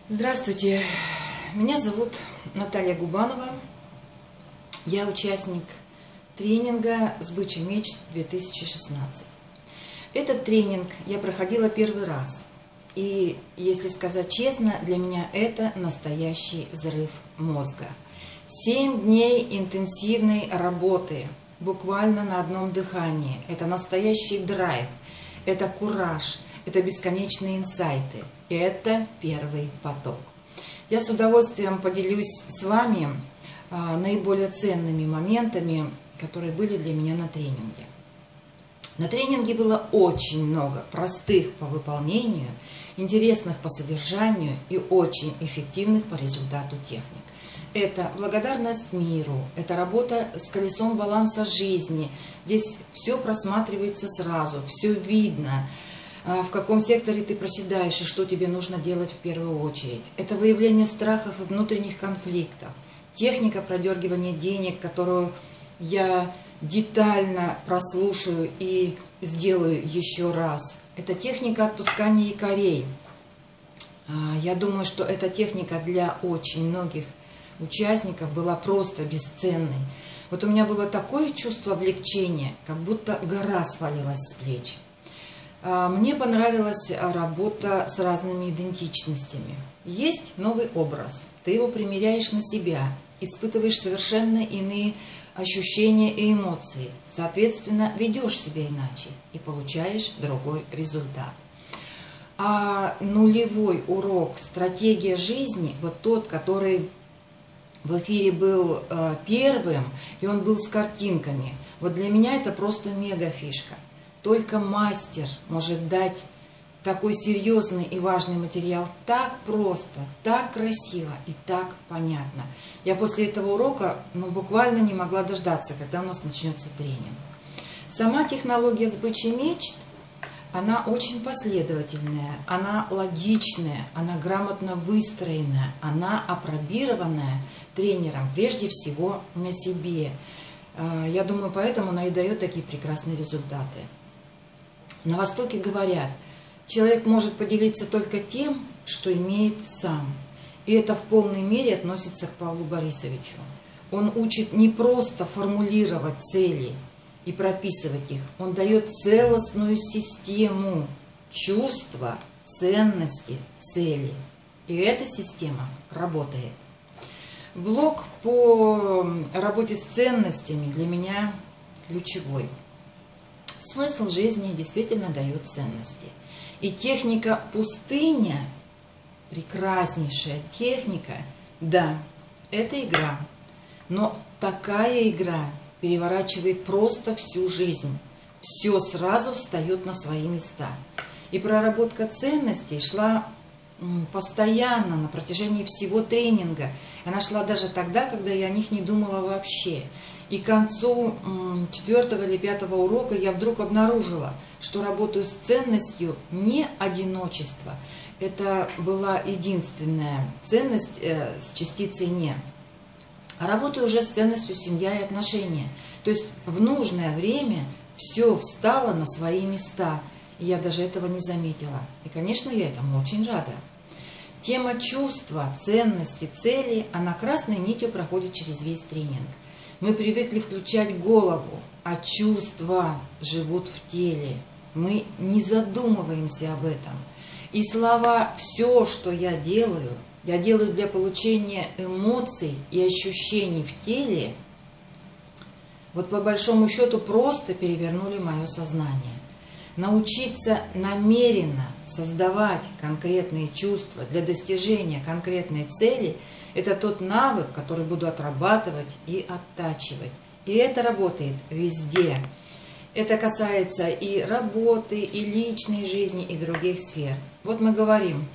Здравствуйте, меня зовут Наталья Губанова, я участник тренинга «Сбыча мечт 2016». Этот тренинг я проходила первый раз, и, если сказать честно, для меня это настоящий взрыв мозга. 7 дней интенсивной работы, буквально на одном дыхании. Это настоящий драйв, это кураж, это бесконечные инсайты, и это первый поток. Я с удовольствием поделюсь с вами наиболее ценными моментами, которые были для меня на тренинге. На тренинге было очень много простых по выполнению, интересных по содержанию и очень эффективных по результату техник. Это благодарность миру, это работа с колесом баланса жизни. Здесь все просматривается сразу, все видно, в каком секторе ты проседаешь и что тебе нужно делать в первую очередь. Это выявление страхов и внутренних конфликтов. Техника продергивания денег, которую я детально прослушаю и сделаю еще раз. Это техника отпускания якорей. Я думаю, что эта техника для очень многих участников была просто бесценной. Вот у меня было такое чувство облегчения, как будто гора свалилась с плеч. Мне понравилась работа с разными идентичностями. Есть новый образ, ты его примеряешь на себя, испытываешь совершенно иные ощущения и эмоции, соответственно, ведешь себя иначе и получаешь другой результат. А нулевой урок «Стратегия жизни», вот тот, который в эфире был первым, и он был с картинками, вот для меня это просто мега фишка. Только мастер может дать такой серьезный и важный материал так просто, так красиво и так понятно. Я после этого урока буквально не могла дождаться, когда у нас начнется тренинг. Сама технология сбычи мечт, она очень последовательная, она логичная, она грамотно выстроенная, она апробированная тренером, прежде всего на себе. Я думаю, поэтому она и дает такие прекрасные результаты. На Востоке говорят, человек может поделиться только тем, что имеет сам. И это в полной мере относится к Павлу Борисовичу. Он учит не просто формулировать цели и прописывать их, он дает целостную систему чувства, ценности, цели. И эта система работает. Блок по работе с ценностями для меня ключевой. Смысл жизни действительно дает ценности. И техника пустыня, прекраснейшая техника, да, это игра. Но такая игра переворачивает просто всю жизнь. Все сразу встает на свои места. И проработка ценностей шла постоянно на протяжении всего тренинга. Она шла даже тогда, когда я о них не думала вообще. И к концу 4-го или 5-го урока я вдруг обнаружила, что работаю с ценностью не одиночества. Это была единственная ценность с частицей «не». А работаю уже с ценностью семья и отношения. То есть в нужное время все встало на свои места. И я даже этого не заметила. И, конечно, я этому очень рада. Тема чувства, ценности, цели, она красной нитью проходит через весь тренинг. Мы привыкли включать голову, а чувства живут в теле. Мы не задумываемся об этом. И слова «все, что я делаю для получения эмоций и ощущений в теле», вот по большому счету просто перевернули мое сознание. Научиться намеренно создавать конкретные чувства для достижения конкретной цели – это тот навык, который буду отрабатывать и оттачивать. И это работает везде. Это касается и работы, и личной жизни, и других сфер. Вот мы говорим,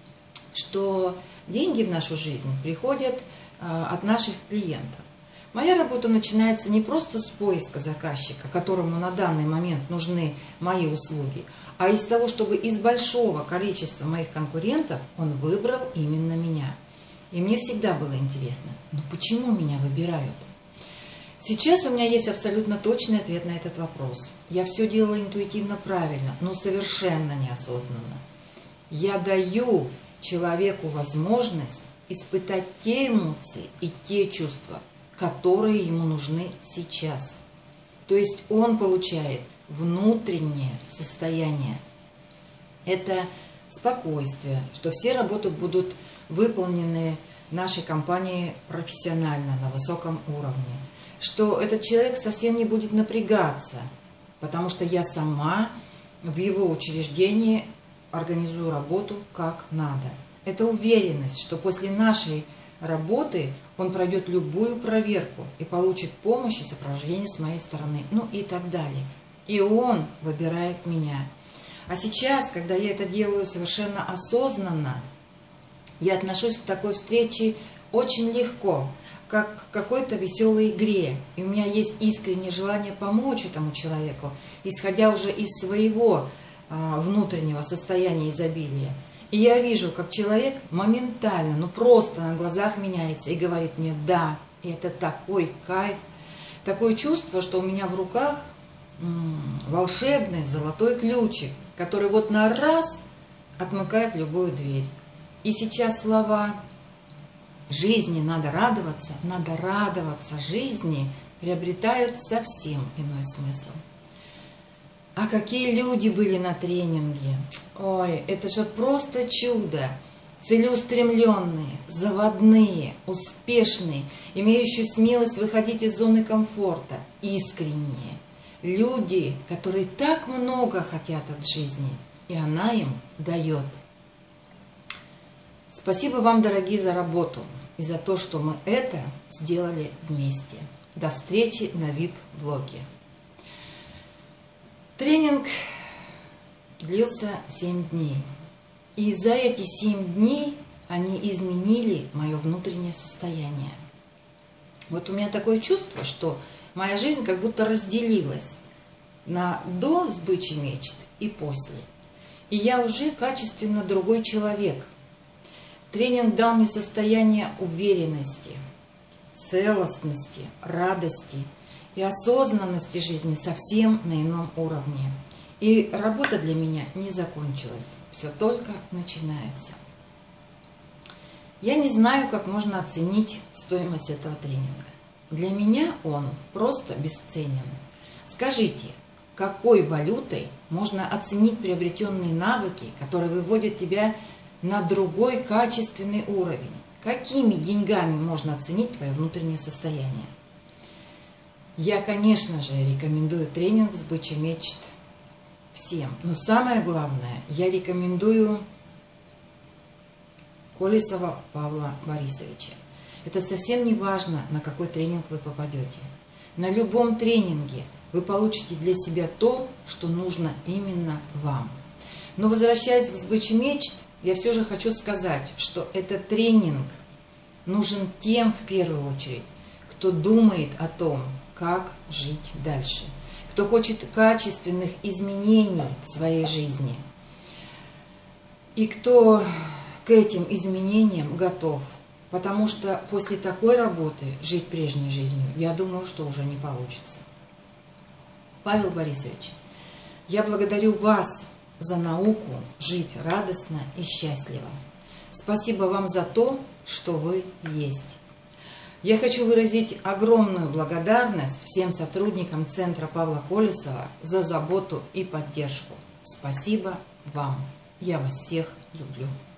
что деньги в нашу жизнь приходят от наших клиентов. Моя работа начинается не просто с поиска заказчика, которому на данный момент нужны мои услуги, а из того, чтобы из большого количества моих конкурентов он выбрал именно меня. И мне всегда было интересно, но почему меня выбирают? Сейчас у меня есть абсолютно точный ответ на этот вопрос. Я все делала интуитивно правильно, но совершенно неосознанно. Я даю человеку возможность испытать те эмоции и те чувства, которые ему нужны сейчас. То есть он получает внутреннее состояние. Это спокойствие, что все работы будут выполнены нашей компанией профессионально, на высоком уровне. Что этот человек совсем не будет напрягаться, потому что я сама в его учреждении организую работу как надо. Это уверенность, что после нашей работы он пройдет любую проверку и получит помощь и сопровождение с моей стороны, ну и так далее. И он выбирает меня. А сейчас, когда я это делаю совершенно осознанно, я отношусь к такой встрече очень легко, как к какой-то веселой игре. И у меня есть искреннее желание помочь этому человеку, исходя уже из своего внутреннего состояния изобилия. И я вижу, как человек моментально, ну просто на глазах меняется и говорит мне «да». И это такой кайф, такое чувство, что у меня в руках волшебный золотой ключик, который вот на раз отмыкает любую дверь. И сейчас слова «жизни надо радоваться жизни» приобретают совсем иной смысл. А какие люди были на тренинге! Ой, это же просто чудо! Целеустремленные, заводные, успешные, имеющие смелость выходить из зоны комфорта, искренние. Люди, которые так много хотят от жизни, и она им дает. Спасибо вам, дорогие, за работу и за то, что мы это сделали вместе. До встречи на VIP-блоге. Тренинг длился 7 дней. И за эти 7 дней они изменили мое внутреннее состояние. Вот у меня такое чувство, что моя жизнь как будто разделилась на до сбычи мечт и после. И я уже качественно другой человек. Тренинг дал мне состояние уверенности, целостности, радости и осознанности жизни совсем на ином уровне. И работа для меня не закончилась, все только начинается. Я не знаю, как можно оценить стоимость этого тренинга. Для меня он просто бесценен. Скажите, какой валютой можно оценить приобретенные навыки, которые выводят тебя на другой качественный уровень? Какими деньгами можно оценить твое внутреннее состояние? Я, конечно же, рекомендую тренинг «Сбыча мечт» всем. Но самое главное, я рекомендую Колесова Павла Борисовича. Это совсем не важно, на какой тренинг вы попадете. На любом тренинге вы получите для себя то, что нужно именно вам. Но возвращаясь к «Сбыче мечт», я все же хочу сказать, что этот тренинг нужен тем, в первую очередь, кто думает о том, как жить дальше, кто хочет качественных изменений в своей жизни и кто к этим изменениям готов. Потому что после такой работы жить прежней жизнью, я думаю, что уже не получится. Павел Борисович, я благодарю вас за науку жить радостно и счастливо. Спасибо вам за то, что вы есть. Я хочу выразить огромную благодарность всем сотрудникам Центра Павла Колесова за заботу и поддержку. Спасибо вам. Я вас всех люблю.